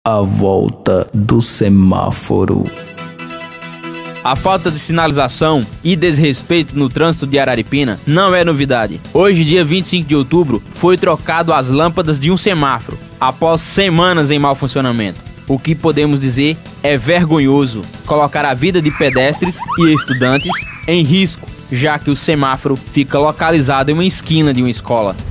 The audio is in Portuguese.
A volta do semáforo. A falta de sinalização e desrespeito no trânsito de Araripina não é novidade. Hoje, dia 25 de outubro, foi trocado as lâmpadas de um semáforo, após semanas em mau funcionamento. O que podemos dizer é vergonhoso colocar a vida de pedestres e estudantes em risco, já que o semáforo fica localizado em uma esquina de uma escola.